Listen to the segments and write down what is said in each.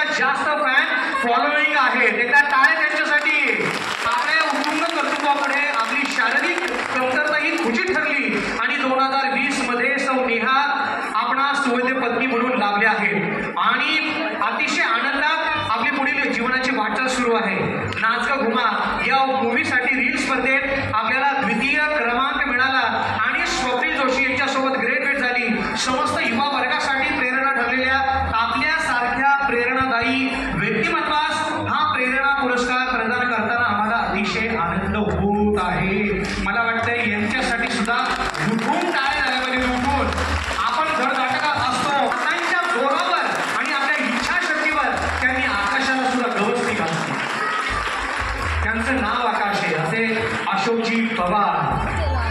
पेक्षा जास्त fan following आहे. एकदा टाळ्या त्यांच्यासाठी. आपल्या उत्तुंग कर्तृत्वापुढे आपली शारीरिक कमतरता ही खुची ठरली आणि 2020 मध्ये सौ नेहा आपणा सुवैध पत्नी म्हणून लाभले आहेत आणि अतिशय आनंदात आपली पुढील जीवनाची वाटचाल सुरू आहे. नाच का घुमा या मूवीसाठी रील स्पर्धेत आपल्याला द्वितीय क्रमांक मिळाला आणि स्वप्नील जोशी यांच्यासोबत ग्रेट भेट झाली. समस्त युवा वर्गासाठी प्रेरणा ठरलेल्या आपल्यासारख्या प्रेरणादायी व्यक्तिमत्वास हा प्रेरणा पुरस्कार प्रदान करताना आम्हाला अतिशय आनंद होत आहे. मला वाटतंय यांच्यासाठी सुद्धा लुटून टाळ्या झाल्या पाहिजे. लुटून आपण धडधाकट असतो त्यांच्या जोरावर आणि आपल्या इच्छाशक्तीवर त्यांनी आकाशाला सुद्धा गवसणी घातली. त्यांचं नाव आकाश आहे. असे अशोकजी पवार.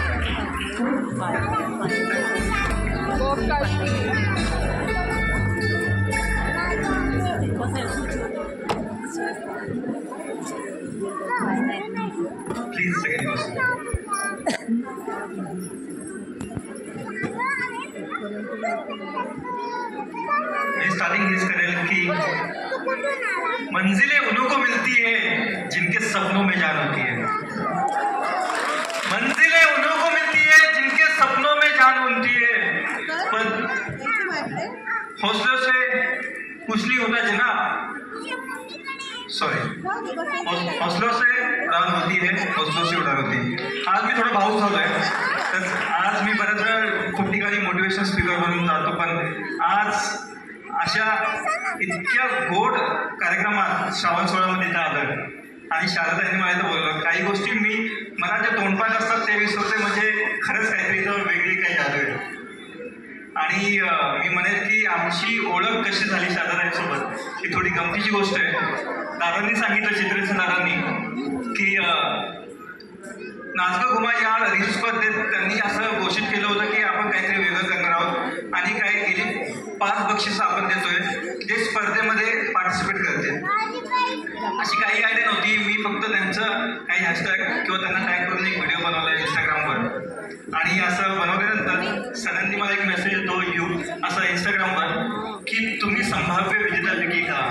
प्लीज मैं स्टार्टिंग हेच करेल की मंजिलें उन्हीं को मिलती है जिनके सपनों में जान होती है. मंजिलें उन्हीं को मिलती है जिनके सपनों में जान होती है. पर हौसलों से कुछ नहीं होता जनाब. सॉरी, हौसलों से उड़ान होती है, हौसलों से उड़ान होती है. आज मी थोडा भावुक झालोय. तर आज मी बऱ्याच वेळा खूप ठिकाणी मोटिवेशन स्पीकर म्हणून जातो, पण आज अशा इतक्या गोड कार्यक्रमात श्रावण सोहळ्यामध्ये इथं आलं आणि शारदांनी मला इथं बोललं. काही गोष्टी मला ज्या तोंडपाठ असतात ते विसरते. म्हणजे खरंच काहीतरी इथं वेगळी काही झालं. आणि मी म्हणेल की आमची ओळख कशी झाली शारदांसोबत ही थोडी गमतीची गोष्ट आहे. दादांनी सांगितलं, चित्रेच्या दादांनी, की नाच का घुमा या रील स्पर्धेत त्यांनी असं घोषित केलं होतं की आपण काहीतरी वेगळं करणार आहोत आणि काय गेली 5 बक्षिसं आपण देतोय जे स्पर्धेमध्ये पार्टिसिपेट करते. अशी काही आयडिया नव्हती. मी फक्त त्यांचं काही हॅशटॅग किंवा त्यांना टॅग करून एक व्हिडिओ बनवला इंस्टाग्रामवर आणि असं बनवल्यानंतर सडनली मला एक मेसेज येतो असं इंस्टाग्रामवर की तुम्ही संभाव्य विजेत्यापैकी का.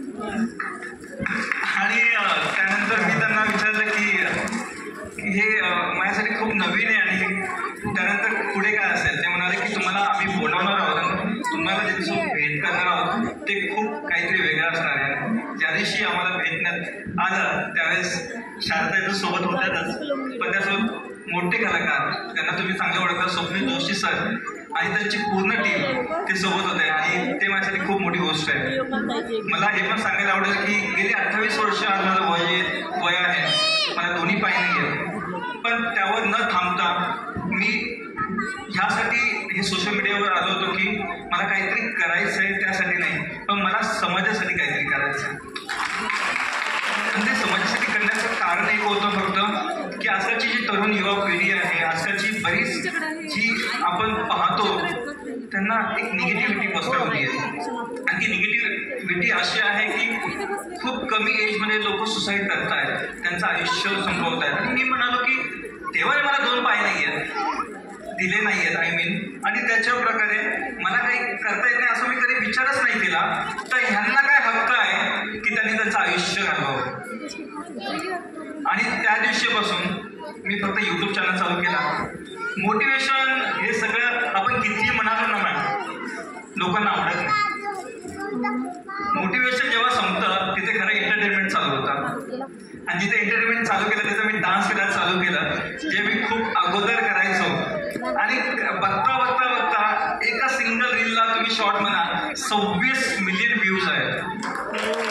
आणि त्यानंतर मी त्यांना विचारलं की हे माझ्यासाठी खूप नवीन आहे आणि त्यानंतर पुढे काय असेल. ते म्हणाले की तुम्हाला आम्ही बोलावणार आहोत, तुम्हाला ज्यांच्यासोबत भेट करणार आहोत ते खूप काहीतरी वेगळं असणार आहे. ज्या दिवशी आम्हाला भेटण्यात आलं त्यावेळेस शारदा सोबत होत्यातच, पण त्यासोबत मोठे कलाकार त्यांना तुम्ही चांगलं ओळखता, स्वप्नील जोशी सर आणि त्यांची पूर्ण टीम ते सोबत होते आणि ते माझ्यासाठी खूप मोठी गोष्ट आहे. मला हे पण सांगायला आवडेल की गेली 28 वर्ष आज माझं वय आहे. मला दोन्ही पाय नाही आहेत, पण त्यावर न थांबता मी ह्यासाठी हे सोशल मीडियावर आलो होतो की मला काहीतरी करायचं आहे. त्यासाठी नाही, पण मला समाजासाठी काहीतरी करायचं आहे. आणि ते समाजासाठी करण्याचं कारण एक होतं फक्त की आजकालची जी तरुण युवा पिढी आहे, आजकालची बरीच जी आपण पाहतो त्यांना एक निगेटिव्हिटी पसरवली आहे आणि ती निगेटिव्हिटी अशी आहे की खूप कमी एजमध्ये लोक सुसाईड करत आहेत, त्यांचं आयुष्य संपवत आहेत. आणि मी म्हणालो की तेव्हा मला 2 पाय नाही आहेत, दिले नाही आहेत आय मीन, आणि त्याच्या प्रकारे मला काही करता येत नाही असं मी कधी विचारच नाही केला. तर ह्यांना काय हक्क आहे की त्यांनी त्यांचं आयुष्य घालवावं. आणि त्या दिवशीपासून मी फक्त यूट्यूब चॅनल चालू केला. मोटिवेशन हे सगळं आपण किती म्हणालो ना मॅम, लोकांना आवडत नाही. मोटिवेशन जेव्हा संपतं तिथे खरं एंटरटेनमेंट चालू होतं आणि जिथे एंटरटेनमेंट चालू केलं तिथं मी डान्स करायला चालू केलं, जे मी खूप अगोदर करायचो. आणि बघता बघता बघता एका सिंगल रीलला तुम्ही शॉर्ट म्हणा 26 मिलियन व्ह्यूज आहेत.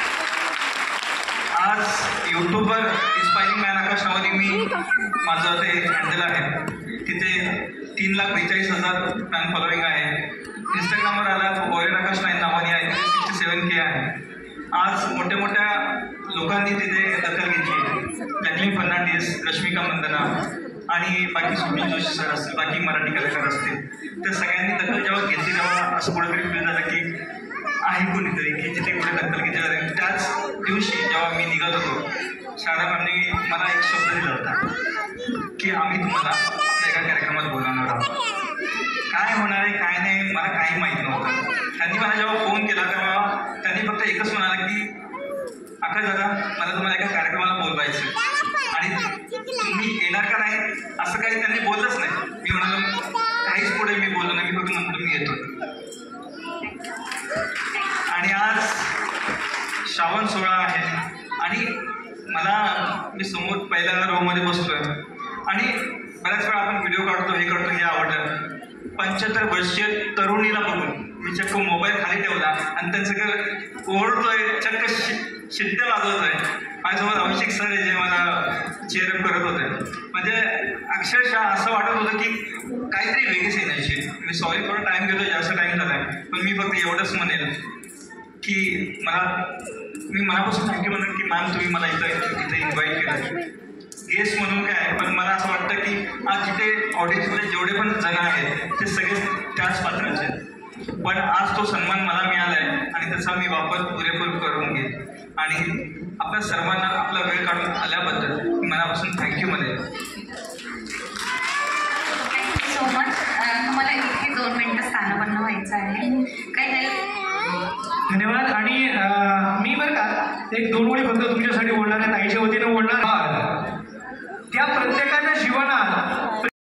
आज यूट्यूबवर इन्स्पायरिंग मॅन आकाशवाणी मी माझं ते हँडल आहे, तिथे 3,42,000 फॅन फॉलोईंग आहे. इंस्टाग्रामवर आला वॉरियर आकाश नाईन नावाने आहे, 67K आहे. आज मोठ्या मोठ्या लोकांनी तिथे दखल घेतली. जॅकलिन फर्नांडिस, रश्मिका मंदना आणि बाकी स्वप्नील जोशी सर असतील, बाकी मराठी कलाकार असतील, तर सगळ्यांनी दखल जेव्हा घेतली तेव्हा असं कुठेतरी फील झालं की आहे कोणीतरी की जिथे कुठे दखल घेतली जाते. त्याच दिवशी जेव्हा मी निघत होतो, शारदा मॅमनी मला एक शब्द दिला होता की आम्ही तुम्हाला एका कार्यक्रमात बोलावणार आहोत. काय होणार आहे काय नाही मला काही माहीत नव्हतं. त्यांनी मला जेव्हा फोन केला तेव्हा त्यांनी फक्त एकच म्हणाला की आकाश दादा मला तुम्हाला एका कार्यक्रमाला बोलवायचं आणि तुम्ही येणार का नाही असं काही त्यांनी बोललंच नाही. मी म्हणालो काहीच पुढे मी बोललो नाही, मी फक्त म्हणतो मी येतो. आणि आज श्रावण सोहळा आहे आणि मी समोर पहिल्यांदा रोमध्ये बसतोय आणि बऱ्याच वेळा आपण व्हिडिओ काढतो हे आवडतं. 75 वर्षीय तरुणीला बघून मी चक्क मोबाईल खाली ठेवला आणि त्यांचं सगळं ओरडतोय, चक्क शिट्ट्या वाजवतोय. माझ्यासोबत अभिषेक सर जे मला चेअरअप करत होते. म्हणजे अक्षरशः असं वाटत होतं की काहीतरी वेगळीच एनर्जी. मी सॉरी थोडा टाईम घेतो, जास्त टाईम झालाय, पण मी फक्त एवढंच म्हणेल की मी मनापासून थँक्यू म्हणेन की मॅम तुम्ही मला इथे इन्व्हाइट केलं गेस्ट म्हणून काय. पण मला असं वाटतं की आज जिथे ऑडियन्समध्ये जेवढे पण जण आहेत ते सगळे त्याच पात्राचे आहेत. पण आज तो सन्मान मला मिळाला आहे आणि त्याचा मी वापर पुरेपूर करून घेईन. आणि आपल्या सर्वांना आपला वेळ काढून आल्याबद्दल मनापासून थँक्यू म्हणेन. Thank you so much. तुम्हाला इथे 2 मिनिटं स्थानपन्न व्हायचं आहे. काही हेल्प? धन्यवाद. आणि मी बरं का 1-2 ओळी फक्त तुमच्यासाठी बोलणार आहे, ताईच्या वतीनं बोलणार. त्या प्रत्येकाच्या जीवनात